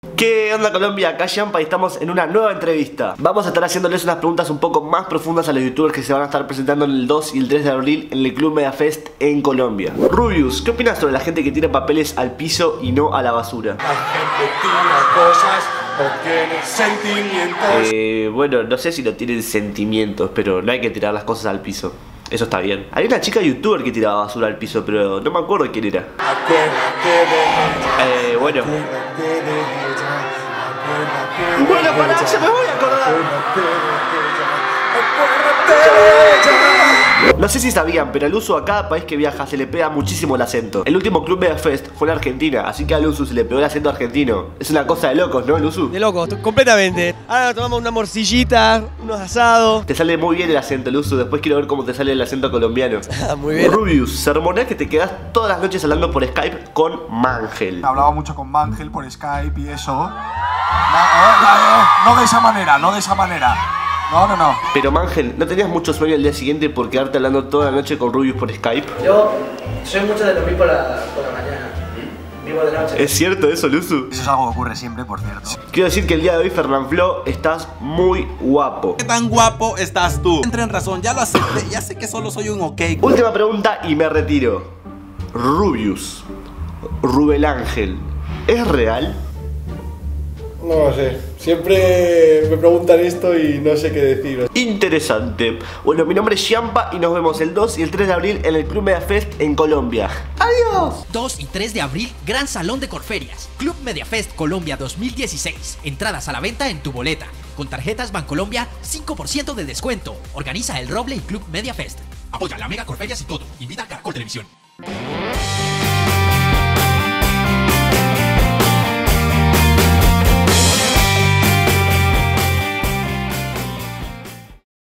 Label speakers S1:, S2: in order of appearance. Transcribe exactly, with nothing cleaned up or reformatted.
S1: ¿Qué onda Colombia? Acá Yampa y estamos en una nueva entrevista. Vamos a estar haciéndoles unas preguntas un poco más profundas a los youtubers que se van a estar presentando el dos y el tres de abril en el Club Mediafest en Colombia. Rubius, ¿qué opinas sobre la gente que tira papeles al piso y no a la basura?
S2: La gente tira cosas o tiene sentimientos.
S1: Eh, bueno, no sé si no tienen sentimientos, pero no hay que tirar las cosas al piso. Eso está bien. Hay una chica youtuber que tiraba basura al piso, pero no me acuerdo quién era. Eh, bueno. Bueno, pará, ya me voy a acordar. No sé si sabían, pero al Usu a cada país que viaja se le pega muchísimo el acento. El último Club Mediafest fue en Argentina, así que al Usu se le pegó el acento argentino. Es una cosa de locos, ¿no, el Usu?
S3: De locos, completamente. Ahora tomamos una morcillita, unos asados.
S1: Te sale muy bien el acento, el Usu. Después quiero ver cómo te sale el acento colombiano.
S3: Muy bien.
S1: Rubius, se rumorea que te quedas todas las noches hablando por Skype con Mangel.
S4: Hablaba mucho con Mangel por Skype y eso. No, no, no, no de esa manera, no de esa manera. No, no, no.
S1: Pero Mangel, ¿no tenías mucho sueño el día siguiente por quedarte hablando toda la noche con Rubius por Skype?
S5: Yo soy mucho de dormir por la, por la mañana. Vivo de noche.
S1: ¿Es cierto eso, Luzu?
S4: Eso es algo que ocurre siempre, por cierto.
S1: Quiero decir que el día de hoy, Fernanfloo, estás muy guapo.
S6: ¿Qué tan guapo estás tú? Entra en razón, ya lo acepté, ya sé que solo soy un ok.
S1: Última pregunta y me retiro. Rubius, Rubel Ángel, ¿es real?
S2: No lo sé, siempre me preguntan esto y no sé qué decir.
S1: Interesante. Bueno, mi nombre es Yampa y nos vemos el dos y el tres de abril en el Club Mediafest en Colombia. ¡Adiós!
S7: dos y tres de abril, Gran Salón de Corferias, Club Mediafest Colombia dos mil dieciséis. Entradas a la venta en tu boleta. Con tarjetas Bancolombia, cinco por ciento de descuento. Organiza El Roble y Club Mediafest. Apoya la Mega Corferias y todo. Invita a Caracol Televisión.